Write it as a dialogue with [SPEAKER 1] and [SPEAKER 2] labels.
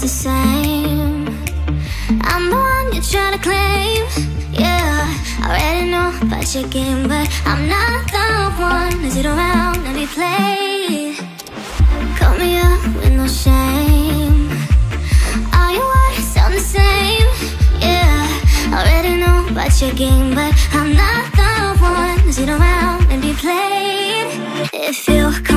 [SPEAKER 1] the same. I'm the one you're trying to claim. Yeah, I already know about your game, but I'm not the one to sit around and be played. Call me up with no shame. All your words sound the same. Yeah, I already know about your game, but I'm not the one to sit around and be played. If you